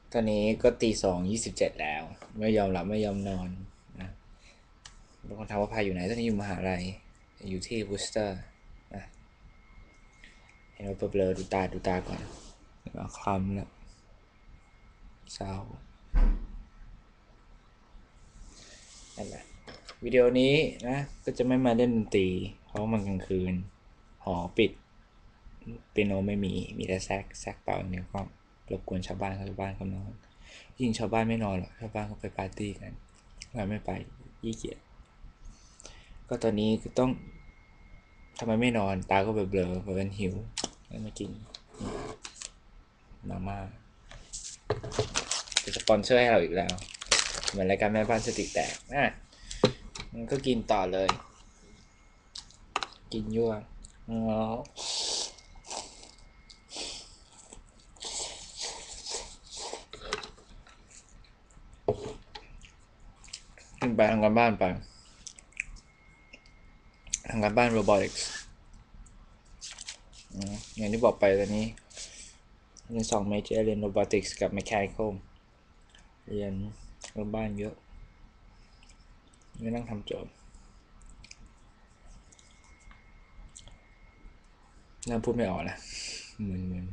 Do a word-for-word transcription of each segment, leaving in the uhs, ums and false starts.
ตอนนี้ก็ตีสองยี่สิบเจ็ดแล้วไม่ยอมหลับไม่ยอมนอนนะบางคนถามว่าพายอยู่ไหนตอนนี้อยู่มหาลัยอยู่ที่บูสเตอร์นะเห็นว่าเบลอดูตาดูตาก่อนแล้วคลำแล้วเศร้านั่นแหละวิดีโอนี้นะก็จะไม่มาเล่นดนตรีเพราะมันกลางคืนหอปิดเปียโนไม่มีมีแต่แซกแซกเป่าอย่างเดียวก็รบกวนชาวบ้านชาวบ้านเขานอนยิ่งชาวบ้านไม่นอนหรอกชาวบ้านเขาไปปาร์ตี้กันเราไม่ไปยี่เกียจก็ตอนนี้ก็ต้องทำไมไม่นอนตาก็เบลอเบลอเหมือนหิวแล้วมากินมาม่าจะสปอนเซอร์ให้เราอีกแล้วเหมือนรายการแม่บ้านสติแตกอ่ะมันก็กินต่อเลยกินยั่วอ๋อไปทำการบ้านไปทำการบ้าน robotics อย่างที่บอกไปตอนนี้เรียนสอง major เรียน robotics กับ mechanical เรียนการบ้านเยอะไม่ต้องทำโจทย์น่าพูดไม่ออกนะเหมือนเหมือน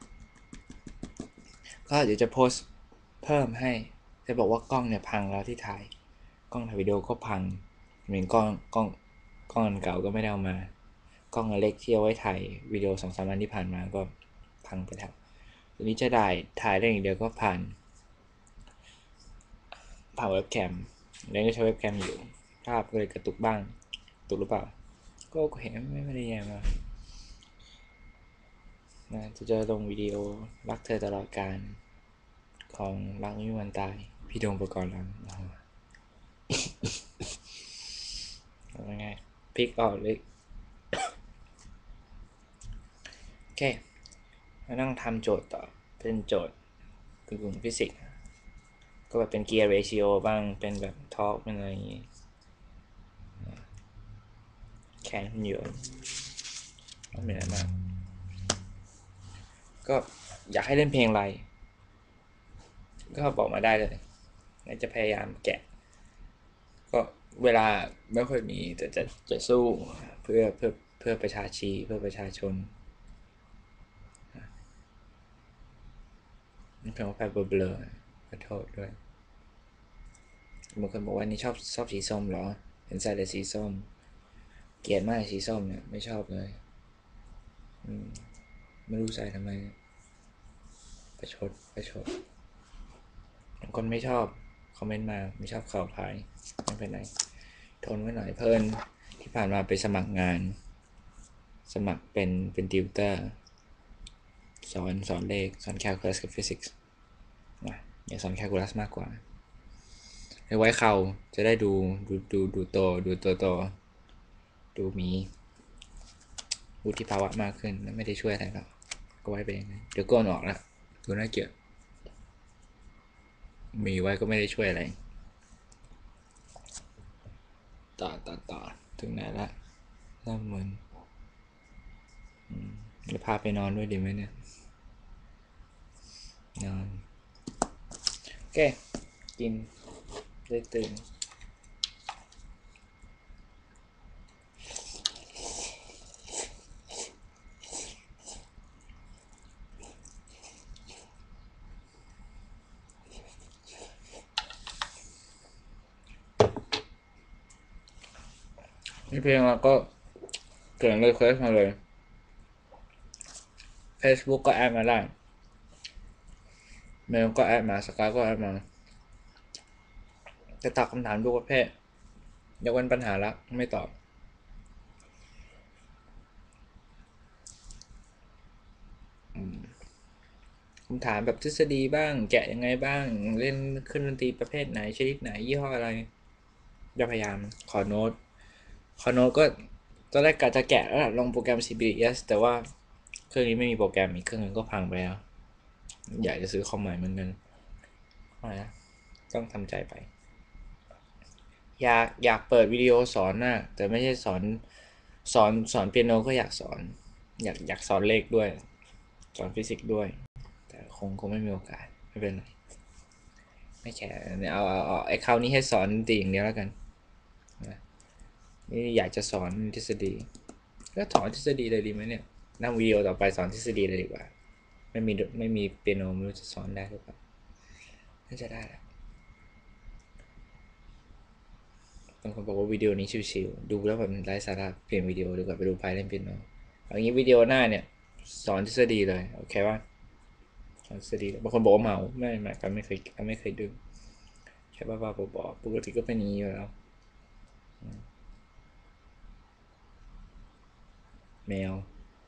ก็เดี๋ยวจะโพสเพิ่มให้จะบอกว่ากล้องเนี่ยพังแล้วที่ถ่ายกล้องถ่ายวิดีโอก็พังเหมือนกล้องกล้องกล้องอันเก่าก็ไม่ได้เอามากล้องอันเล็กที่เอาไว้ถ่ายวิดีโอสองสามวันที่ผ่านมาก็พังไปแล้วทีนี้จะได้ถ่ายได้อย่างเดียวก็ผ่านผ่านเว็บแคมเล่นก็ใช้เว็บแคมอยู่ภาพก็เลยกระตุกบ้างตุกหรือเปล่าก็เห็นไม่ไม่ได้แย่มากนะจะเจอลงวิดีโอรักเธอตลอดการของรักไม่มีวันตายพี่ดงประกรณ์ลำเอาง่ายๆพลิกออกเลยโอเคแล้วต้องทำโจทย์ต่อเป็นโจทย์กึ่งๆฟิสิกส์ก็แบบเป็นเกียร์เรชิโอบ้างเป็นแบบทอร์กเป็นอะไรอย่างงี้แขนหุ่นยนต์ไม่เป็นอะไรมากก็อยากให้เล่นเพลงอะไรก็บอกมาได้เลยจะพยายามแกะก็เวลาไม่ค่อยมีแต่จะจะสู้เพื่อเพื่อเพื่อประชาชีเพื่อประชาชนนี่เป็นว่าไปเบลอๆขอโทษด้วยบางคนบอกว่านี่ชอบชอบสีส้มเหรอเห็นใส่แต่สีส้มเกลียดมากสีส้มเนี่ยไม่ชอบเลยไม่รู้ใส่ทำไมประชดประชดบางคนไม่ชอบคอมเมนต์มาไม่ชอบข่าวพายไม่เป็นไรทนไว้หน่อยเพิ่นที่ผ่านมาไปสมัครงานสมัครเป็นเป็นติวเตอร์สอนสอนเลขสอนแคลคูลัสกับฟิสิกส์นะอยากสอนแคลคูลัสมากกว่าให้ไว้เข่าจะได้ดูดูดูดูโตดูโตโตดูมีวุฒิภาวะมากขึ้นไม่ได้ช่วยอะไรหรอกก็ไว้ไปเองเดี๋ยวก้นออกแล้วดูน่าเกลียดมีไว้ก็ไม่ได้ช่วยอะไรต่อต่อต่อถึงไหนละเริ่มมึนจะพาไปนอนด้วยดีไหมเนี่ยนอนโอเคกินได้ตื่นนี่เพลงเราก็เกิดเลยเควสมาเลย Facebook ก็แอดมาได้เมลก็แอดมาสกายก็แอดมาจะตอบคำถามทุกประเภทยกเว้นปัญหารักไม่ตอบคำถามแบบทฤษฎีบ้างแกะยังไงบ้างเล่นขึ้นดนตรีประเภทไหนชนิดไหนยี่ห้ออะไรจะพยายามขอโน้ตขอโน้ตก็ตอนแรกกะจะแกะแล้วลงโปรแกรม ซี บี เอส แต่ว่าเครื่องนี้ไม่มีโปรแกรมอีกเครื่องนึงก็พังไปแล้วอยากจะซื้อคอมใหม่เหมือนกันต้องทำใจไปอยากอยากเปิดวิดีโอสอนนะแต่ไม่ใช่สอนสอนสอนเปียโนก็อยากสอนอยากอยากสอนเลขด้วยสอนฟิสิกส์ด้วยแต่คงคงไม่มีโอกาสไม่เป็นไรไม่แคร์เอาเอาเอาไอ้คราวนี้ให้สอนดนตรีอย่างเดียวแล้วกันนะนี่อยากจะสอนทฤษฎีก็สอนทฤษฎีเลยดีไหมเนี่ยนั่งวิดีโอต่อไปสอนทฤษฎีเลยดีกว่าไม่มีไม่มีเปียโนไม่รู้จะสอนได้หรือเปล่าน่าจะได้แหละบางคนบอกว่าวิดีโอนี้ชิวๆดูแล้วแบบไร้สาระเปลี่ยนวิดีโอดีกว่าไปดูไพเล่นเปียโนเอางี้วิดีโอหน้าเนี่ยสอนทฤษฎีเลยโอเคป่ะสอนทฤษฎีบางคนบอกว่าเมาไม่ไม่กันไม่เคยกันไม่เคยดูแค่บ้าๆบอๆปกติก็เป็นอย่างนี้อยู่แล้วแมว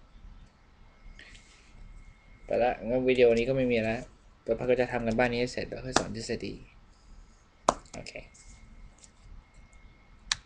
แต่ละงั้นวิดีโอนี้ก็ไม่มีแล้วต่อไปก็จะทำกันบ้านนี้ให้เสร็จแล้วค่อยสอนทฤษฎีโอเค